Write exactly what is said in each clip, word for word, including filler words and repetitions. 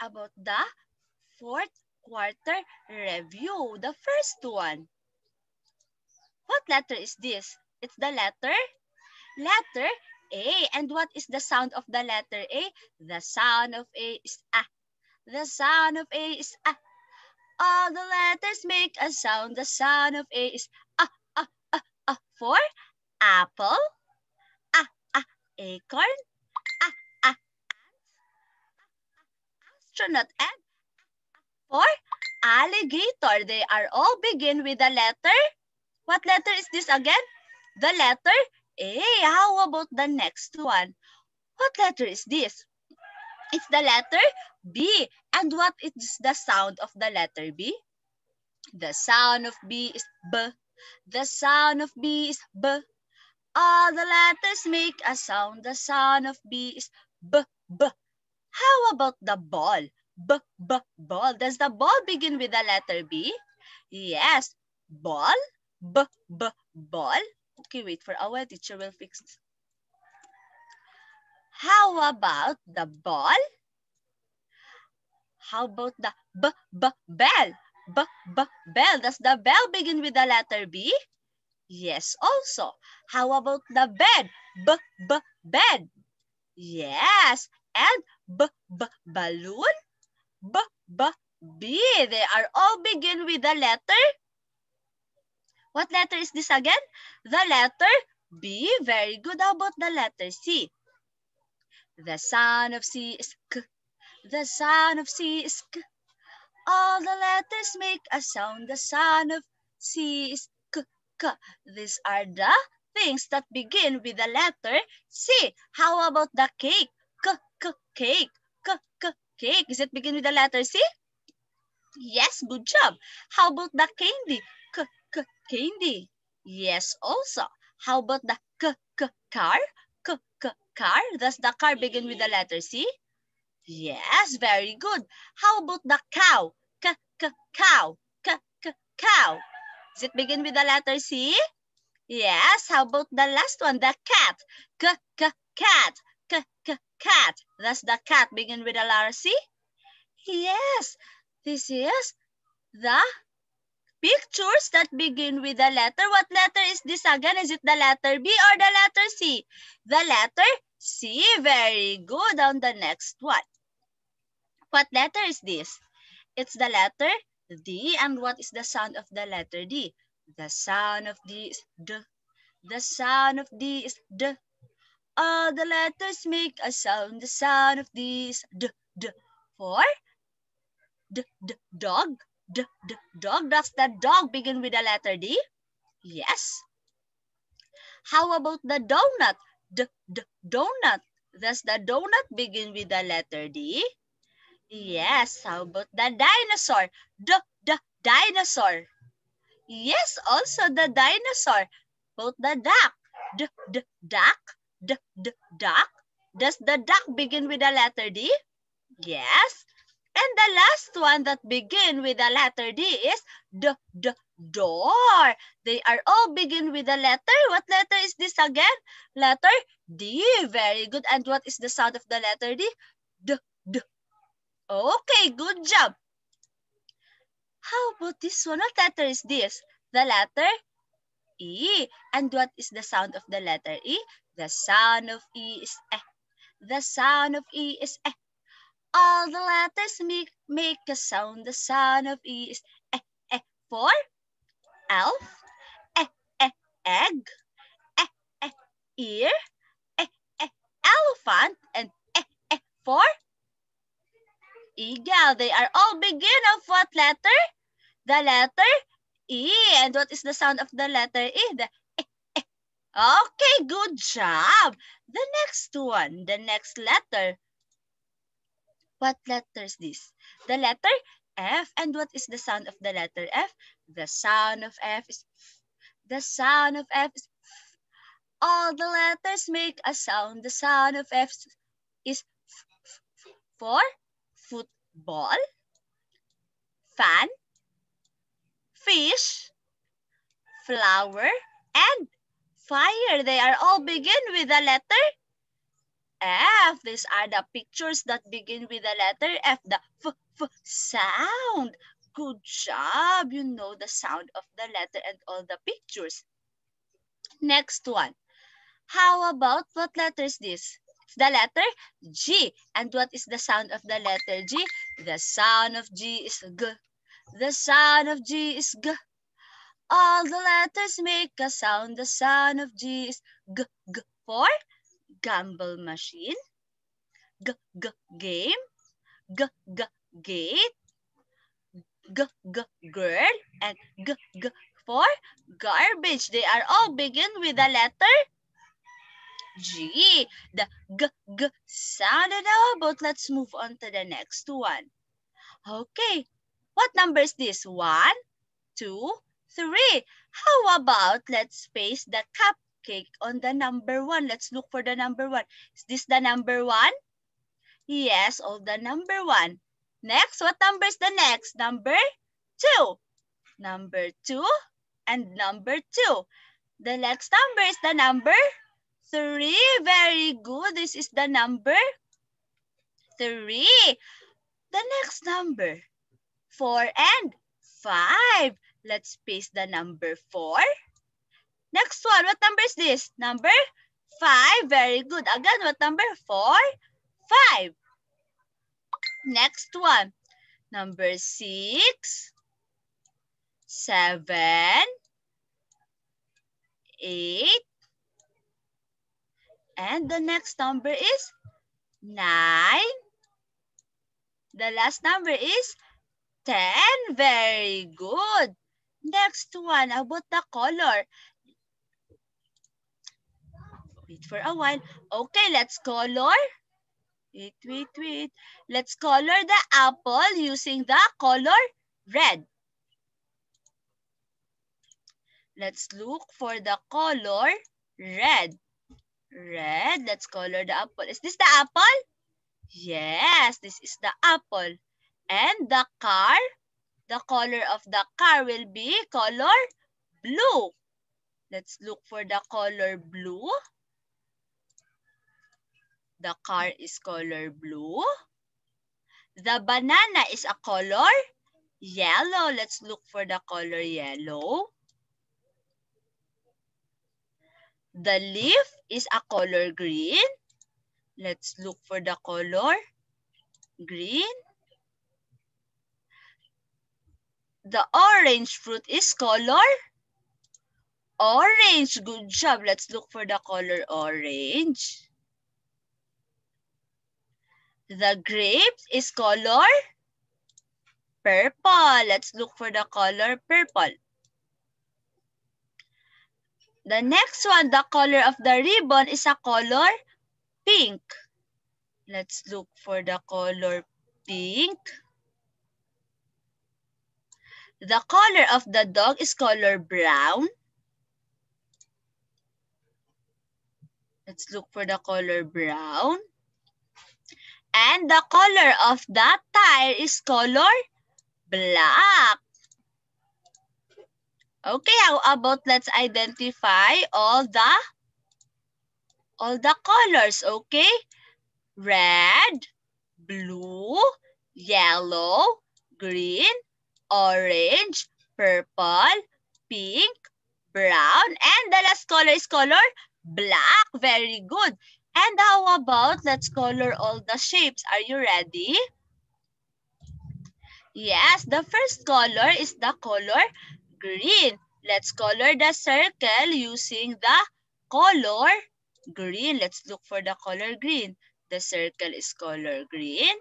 about the fourth quarter review. The first one. What letter is this? It's the letter? Letter A. And what is the sound of the letter A? The sound of A is A. The sound of A is A. All the letters make a sound. The sound of A is A, A, A, A. For apple, A, A, acorn, A, A, astronaut, and for alligator. They are all begin with the letter. What letter is this again? The letter A. How about the next one? What letter is this? It's the letter B. And what is the sound of the letter B? The sound of B is B. The sound of B is B. All the letters make a sound. The sound of B is B, B. How about the ball? B, B, ball. Does the ball begin with the letter B? Yes. Ball, B, B, ball. Okay, wait for a while. Teacher will fix this. How about the ball? How about the B, B, bell? B, B, bell. Does the bell begin with the letter B? Yes, also. How about the bed? B, B, bed. Yes. And B, B, balloon? B, B, B. They are all begin with the letter. What letter is this again? The letter B. Very good. How about the letter C? The sound of C is K. The sound of C is K. All the letters make a sound. The sound of C is K, K. These are the things that begin with the letter C. How about the cake? K, K, cake. K, K, cake. Is it begin with the letter C? Yes, good job. How about the candy? K, K, candy. Yes, also. How about the K, K, car? K, K, car. Does the car begin with the letter C? Yes, very good. How about the cow? K, K, cow. K, K, cow. Does it begin with the letter C? Yes. How about the last one? The cat. K, K, cat. K, K, cat. Does the cat begin with the letter C? Yes. This is the pictures that begin with the letter. What letter is this again? Is it the letter B or the letter C? The letter C. Very good. On the next one. What letter is this? It's the letter D. And what is the sound of the letter D? The sound of D is D. The sound of D is D. All the letters make a sound. The sound of D is D, D. For D, D, dog. D, D, dog. Does the dog begin with the letter D? Yes. How about the donut? D, D, donut. Does the donut begin with the letter D? Yes. How about the dinosaur? D, D, dinosaur. Yes, also the dinosaur. About the duck? D, D, duck. D, D, duck. Does the duck begin with the letter D? Yes. And the last one that begin with the letter D is D, D, door. They are all begin with the letter. What letter is this again? Letter D. Very good. And what is the sound of the letter D? D, D. Okay, good job. How about this one? What letter is this? The letter E. And what is the sound of the letter E? The sound of E is E. The sound of E is E. All the letters make, make a sound. The sound of E is E. E for elf. E, E, egg. E, E, ear. E, E, elephant. And E, E for eagle. They are all begin of what letter? The letter E. And what is the sound of the letter E? The E, E. Okay, good job. The next one, the next letter. What letter is this? The letter F. And what is the sound of the letter F? The sound of F is F. The sound of F is F. All the letters make a sound. The sound of F is F, F, F. For football, fan, fish, flower, and fire. They are all begin with the letter F. These are the pictures that begin with the letter F, the F, F sound. Good job. You know the sound of the letter and all the pictures. Next one. How about what letter is this? It's the letter G. And what is the sound of the letter G? The sound of G is G. The sound of G is G. All the letters make a sound. The sound of G is G. G for gamble machine. G, G, game. G, G, gate. G, G, girl. And G, G for garbage. They are all begin with the letter G. The G, G sound. And how about let's move on to the next one. Okay. What number is this? One, two, three. How about let's paste the cupcake on the number one. Let's look for the number one. Is this the number one? Yes, all the number one. Next, what number is the next? Number two. Number two and number two. The next number is the number three. Very good. This is the number three. The next number, four and five. Let's paste the number four. Next one, what number is this? Number five. Very good. Again, what number? Four, five. Next one, number six, seven, eight, and the next number is nine. The last number is ten. Very good. Next one, about the color. Wait for a while. Okay, let's color. Wait, wait, wait. Let's color the apple using the color red. Let's look for the color red. Red. Let's color the apple. Is this the apple? Yes, this is the apple. And the car, the color of the car will be color blue. Let's look for the color blue. The car is color blue. The banana is a color yellow. Let's look for the color yellow. The leaf is a color green. Let's look for the color green. The orange fruit is color orange. Good job. Let's look for the color orange. The grapes is color purple. Let's look for the color purple. The next one, the color of the ribbon is a color pink. Let's look for the color pink. The color of the dog is color brown. Let's look for the color brown. And the color of the tire is color black. Okay, how about let's identify all the all the colors, okay? Red, blue, yellow, green, orange, purple, pink, brown, and the last color is color black. Very good. And how about let's color all the shapes? Are you ready? Yes, the first color is the color green. Let's color the circle using the color green. Let's look for the color green. The circle is color green.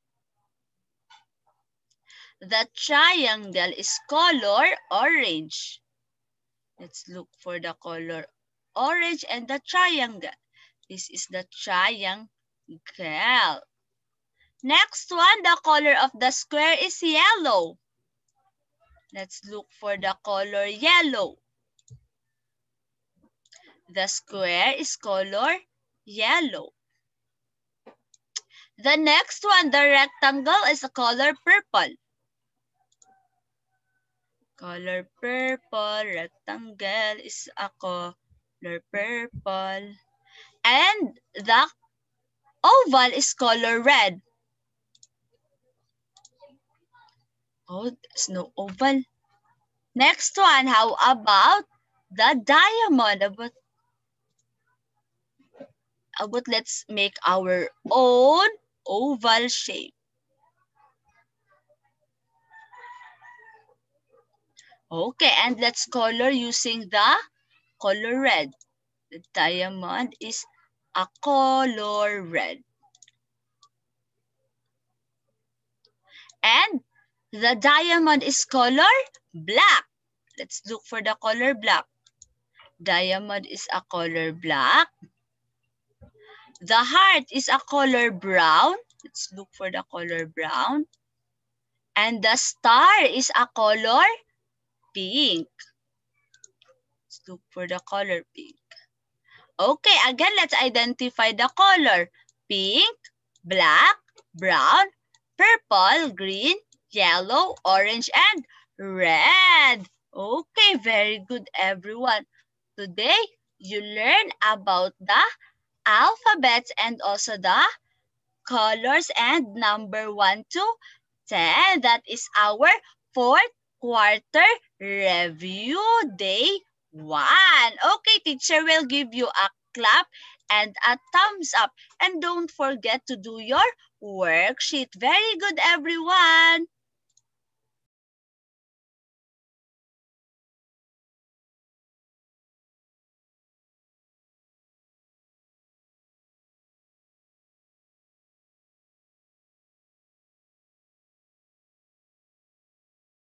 The triangle is color orange. Let's look for the color orange and the triangle. This is the triangle. Next one, the color of the square is yellow. Let's look for the color yellow. The square is color yellow. The next one, the rectangle is a color purple. Color purple, rectangle is a color purple. And the oval is color red. Oh, there's no oval. Next one, how about the diamond? About, about let's make our own oval shape. Okay, and let's color using the color red. The diamond is a color red. And the diamond is color black. Let's look for the color black. Diamond is a color black. The heart is a color brown. Let's look for the color brown. And the star is a color pink. Let's look for the color pink. Okay, again, let's identify the color. Pink, black, brown, purple, green, yellow, orange, and red. Okay, very good, everyone. Today, you learn about the alphabets and also the colors and number one to ten. That is our fourth quarter review day one. Okay, teacher will give you a clap and a thumbs up. And don't forget to do your worksheet. Very good, everyone.